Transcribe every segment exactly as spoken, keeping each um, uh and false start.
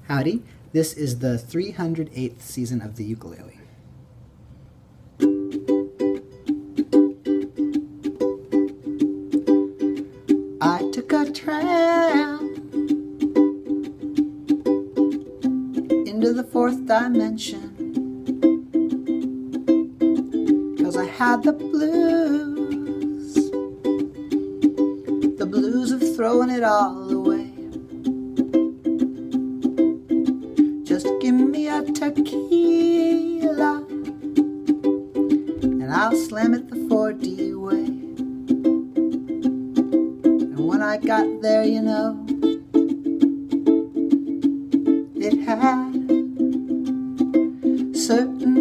Howdy, this is the three hundred eighth season of the ukulele. I took a tram into the fourth dimension, 'cause I had the blues, the blues of throwing it all away. Just give me a tequila and I'll slam it the four D way. And when I got there, you know, it had certain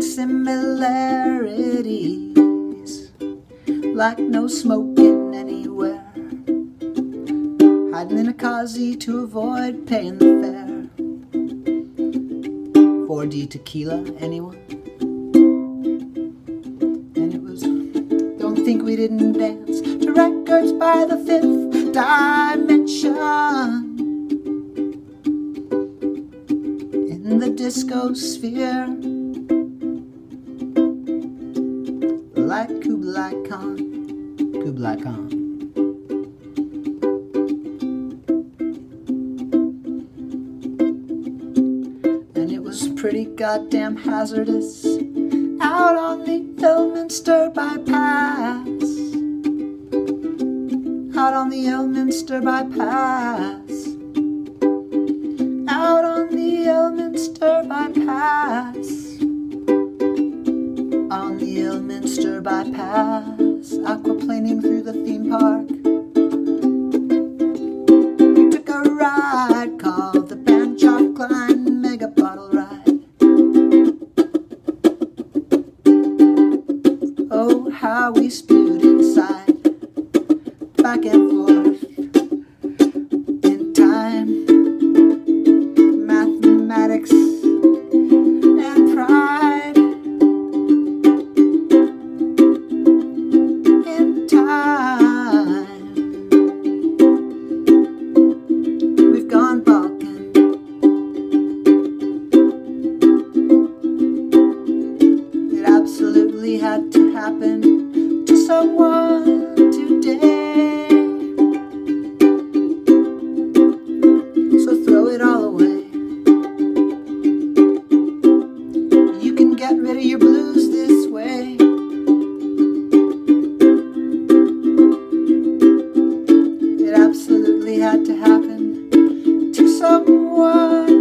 similarities, like no smoking anywhere, hiding in a causey to avoid paying the fare. four D tequila, anyone? And it was Don't Think We Didn't Dance to records by the fifth dimension. In the disco sphere, like Kublai Khan, Kublai Khan. Pretty goddamn hazardous out on the Ilminster bypass, out on the Ilminster bypass, out on the Ilminster bypass, on the Ilminster bypass, aquaplaning through the theme park. We took a ride called the Banjock Klein Mega Bottle Ride. Oh, how we spewed inside, back and forth, in time, mathematics, and pride. In time, we've gone Balkan. It absolutely had to happen to someone today, so throw it all away. You can get rid of your blues this way. It absolutely had to happen to someone